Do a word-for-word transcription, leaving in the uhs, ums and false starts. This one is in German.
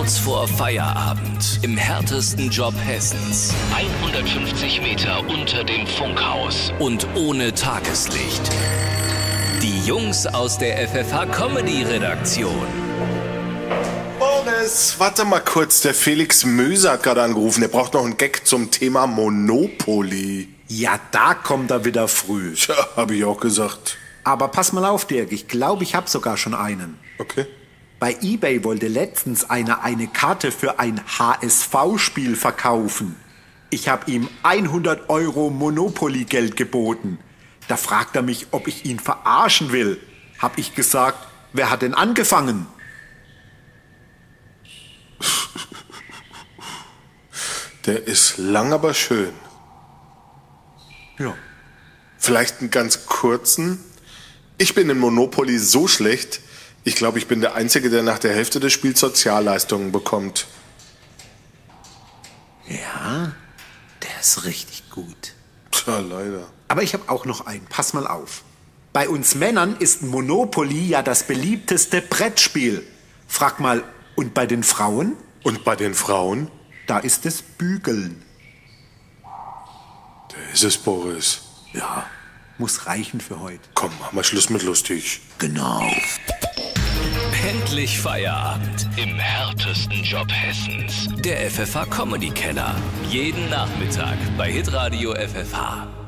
Kurz vor Feierabend im härtesten Job Hessens. hundertfünfzig Meter unter dem Funkhaus und ohne Tageslicht. Die Jungs aus der F F H-Comedy-Redaktion. Boris, warte mal kurz. Der Felix Möser hat gerade angerufen. Der braucht noch einen Gag zum Thema Monopoly. Ja, da kommt er wieder früh. Tja, habe ich auch gesagt. Aber pass mal auf, Dirk. Ich glaube, ich habe sogar schon einen. Okay. Bei eBay wollte letztens einer eine Karte für ein H S V-Spiel verkaufen. Ich habe ihm hundert Euro Monopoly-Geld geboten. Da fragt er mich, ob ich ihn verarschen will. Hab ich gesagt, wer hat denn angefangen? Der ist lang, aber schön. Ja. Vielleicht einen ganz kurzen. Ich bin in Monopoly so schlecht, ich glaube, ich bin der Einzige, der nach der Hälfte des Spiels Sozialleistungen bekommt. Ja, der ist richtig gut. Tja, leider. Aber ich habe auch noch einen. Pass mal auf. Bei uns Männern ist Monopoly ja das beliebteste Brettspiel. Frag mal, und bei den Frauen? Und bei den Frauen? Da ist es Bügeln. Der ist es, Boris. Ja, muss reichen für heute. Komm, mach mal Schluss mit lustig. Genau. Endlich Feierabend im härtesten Job Hessens. Der F F H-Comedy-Keller. Jeden Nachmittag bei Hitradio F F H.